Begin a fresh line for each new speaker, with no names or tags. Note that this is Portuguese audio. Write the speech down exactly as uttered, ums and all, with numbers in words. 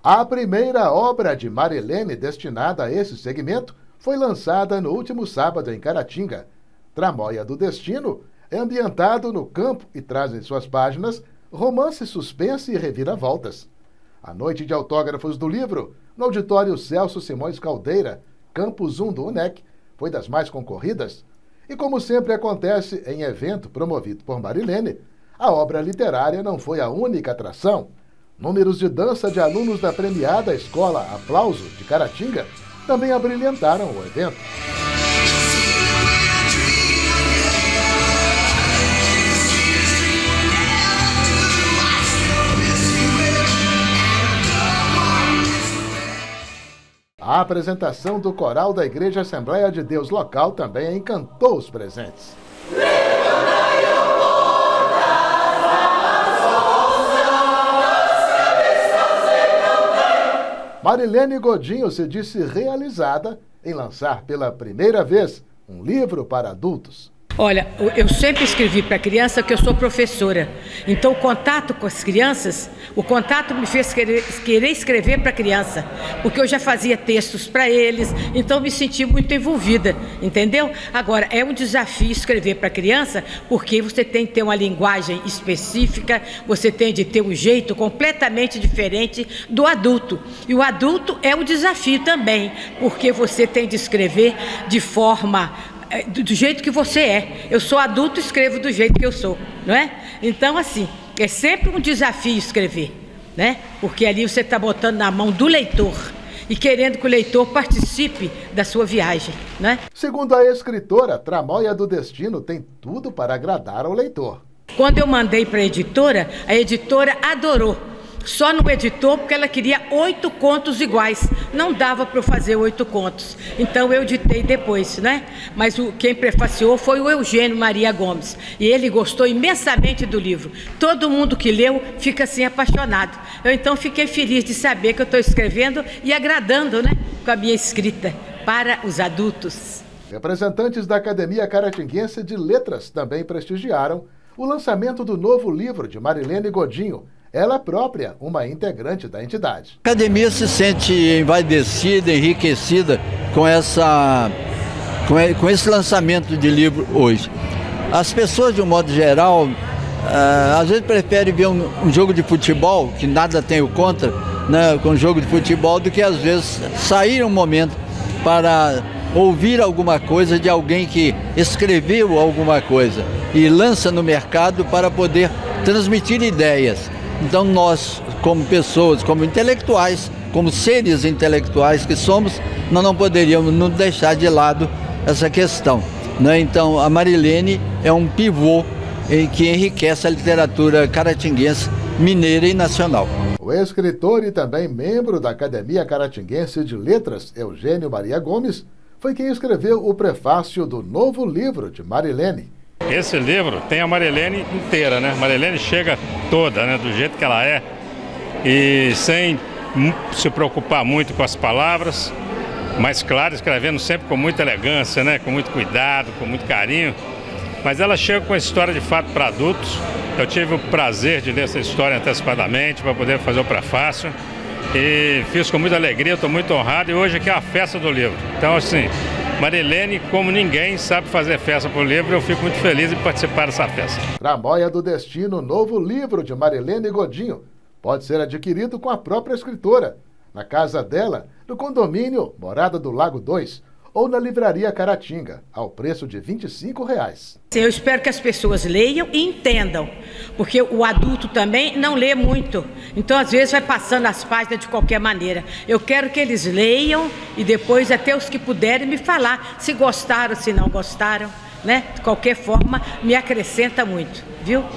A primeira obra de Marilene destinada a esse segmento foi lançada no último sábado em Caratinga. Tramóia do Destino é ambientado no campo e traz em suas páginas romance, suspense e reviravoltas. A noite de autógrafos do livro, no auditório Celso Simões Caldeira, Campus um do UNEC, foi das mais concorridas. E como sempre acontece em evento promovido por Marilene, a obra literária não foi a única atração. Números de dança de alunos da premiada Escola Aplauso de Caratinga também abrilhantaram o evento. A apresentação do coral da Igreja Assembleia de Deus local também encantou os presentes. Marilene Godinho se disse realizada em lançar pela primeira vez um livro para adultos.
Olha, eu sempre escrevi para criança que eu sou professora. Então o contato com as crianças, o contato me fez querer, querer escrever para criança, porque eu já fazia textos para eles, então me senti muito envolvida, entendeu? Agora, é um desafio escrever para criança, porque você tem que ter uma linguagem específica, você tem de ter um jeito completamente diferente do adulto. E o adulto é um desafio também, porque você tem de escrever de forma... do jeito que você é. Eu sou adulto e escrevo do jeito que eu sou, não é? Então, assim, é sempre um desafio escrever, né? Porque ali você está botando na mão do leitor e querendo que o leitor participe da sua viagem, né?
Segundo a escritora, Tramóia do Destino tem tudo para agradar ao leitor.
Quando eu mandei para a editora, a editora adorou. Só no editor, porque ela queria oito contos iguais. Não dava para eu fazer oito contos. Então eu editei depois, né? Mas o, quem prefaciou foi o Eugênio Maria Gomes. E ele gostou imensamente do livro. Todo mundo que leu fica assim apaixonado. Eu então fiquei feliz de saber que eu estou escrevendo e agradando, né? Com a minha escrita para os adultos.
Representantes da Academia Caratinguense de Letras também prestigiaram o lançamento do novo livro de Marilene Godinho, ela própria, uma integrante da entidade.
A academia se sente envaidecida, enriquecida com, essa, com esse lançamento de livro hoje. As pessoas, de um modo geral, uh, às vezes preferem ver um, um jogo de futebol, que nada tenho contra, né, com um jogo de futebol, do que às vezes sair um momento para ouvir alguma coisa de alguém que escreveu alguma coisa e lança no mercado para poder transmitir ideias. Então nós, como pessoas, como intelectuais, como seres intelectuais que somos, nós não poderíamos nos deixar de lado essa questão, né? Então a Marilene é um pivô que enriquece a literatura caratinguense, mineira e nacional.
O escritor e também membro da Academia Caratinguense de Letras, Eugênio Maria Gomes, foi quem escreveu o prefácio do novo livro de Marilene.
Esse livro tem a Marilene inteira, né? Marilene chega toda, né? Do jeito que ela é e sem se preocupar muito com as palavras, mas claro, escrevendo sempre com muita elegância, né? Com muito cuidado, com muito carinho. Mas ela chega com a história de fato para adultos. Eu tive o prazer de ler essa história antecipadamente para poder fazer o prefácio e fiz com muita alegria, estou muito honrado e hoje aqui é a festa do livro. Então, assim, Marilene, como ninguém, sabe fazer festa para o livro, eu fico muito feliz em participar dessa festa.
Tramóia do Destino, novo livro de Marilene Godinho, pode ser adquirido com a própria escritora, na casa dela, no condomínio Morada do Lago dois, ou na livraria Caratinga, ao preço de vinte e cinco reais.
Eu espero que as pessoas leiam e entendam, porque o adulto também não lê muito, então às vezes vai passando as páginas de qualquer maneira. Eu quero que eles leiam e depois até os que puderem me falar se gostaram, se não gostaram, né? De qualquer forma, me acrescenta muito, viu?